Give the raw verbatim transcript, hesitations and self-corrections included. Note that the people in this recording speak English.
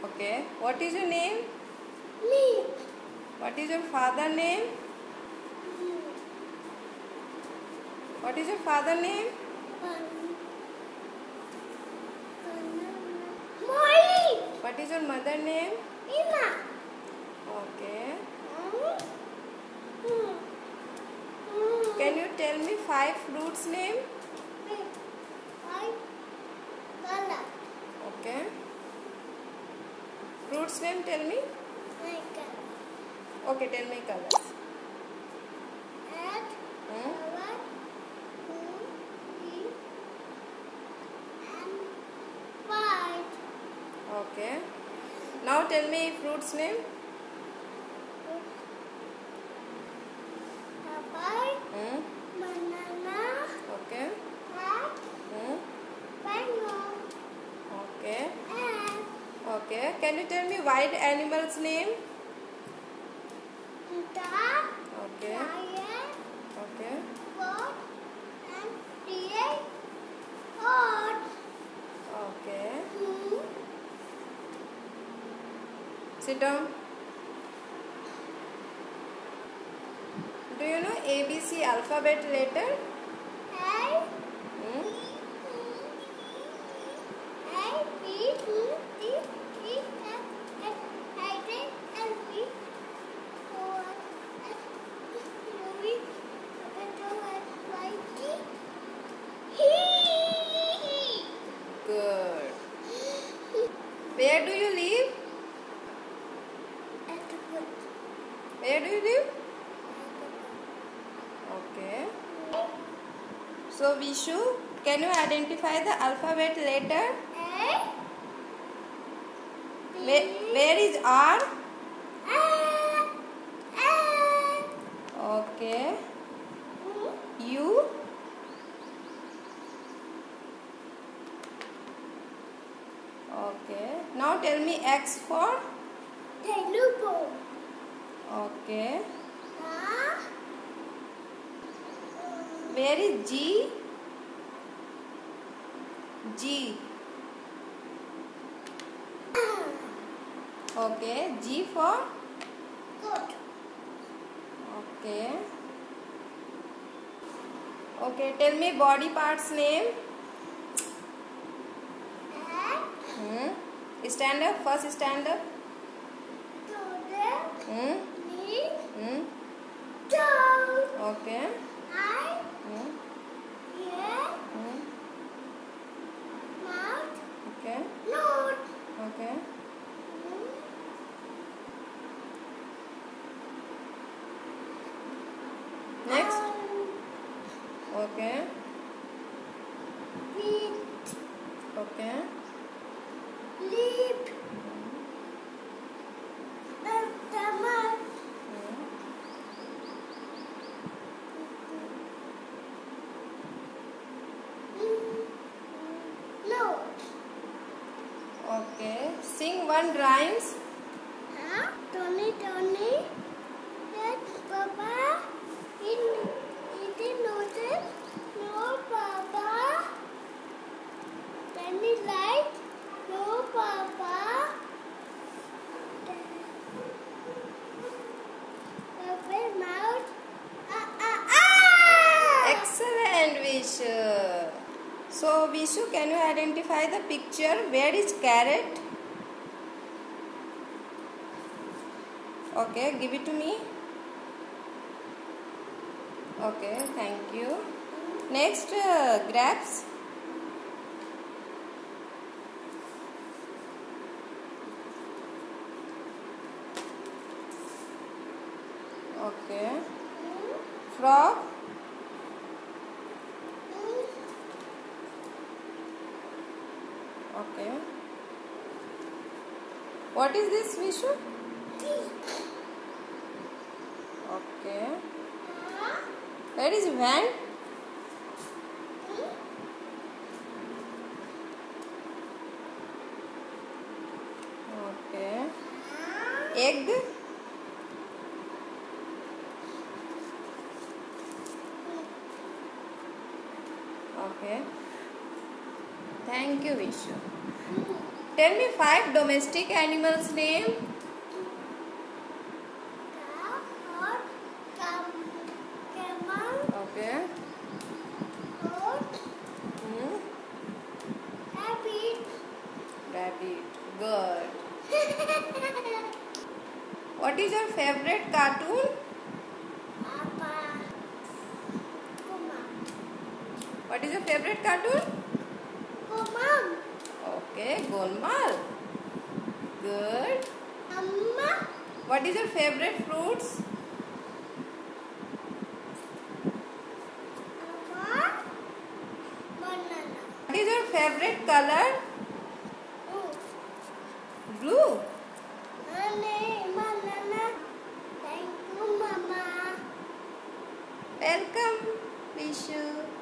Okay. What is your name? Me. What is your father name? Me. What is your father name? Molly. What is your mother name? Ima. Okay. Can you tell me five fruits name? Okay. Fruits name tell me. Okay, tell me colors. Hmm? Okay. Now tell me fruits name. Hmm? Banana. Okay. Hmm? Okay. Okay. Can you tell me wild animals name? Okay. Okay. Okay. Sit down. Do you know A B C alphabet letter? Hmm? Good. Where do you live? Where do you live? Okay. So Vishu, can you identify the alphabet letter? Where, where is R? Okay. U? Okay. Now tell me X for? Okay. Where is G? G. Okay. G for? Okay. Okay. Tell me body parts name. Hmm. Stand up. First stand up. Hmm. Hmm. Okay. Hmm. Hmm. Okay. Okay. Next. Okay. Okay. Leap. Stomach. Hmm. No. Okay. Sing one rhymes. Huh? Tony, Tony. Yes, Papa. In eating noodles. No, Papa. Tony light. No, Papa. Papa mouth. Ah, ah, ah! Excellent, Vishu. So, Vishu, can you identify the picture? Where is carrot? Okay, give it to me. Okay, thank you. Next, uh, grapes. Okay. Frog. Okay. What is this, Vishu? Okay. Where is van? Okay. Egg. Okay. Thank you, Vishu. Tell me five domestic animals name. Cow, goat, cam- camel, Okay. goat, Hmm. rabbit. Rabbit. Good. What is your favorite cartoon? Papa. Kuma. What is your favorite cartoon? Kumam. Okay, Golmaal. Good. Amma. What is your favorite fruits? Amma. Banana. What is your favorite color? Oh. Blue. Honey, banana. Thank you, Mama. Welcome, Vishu.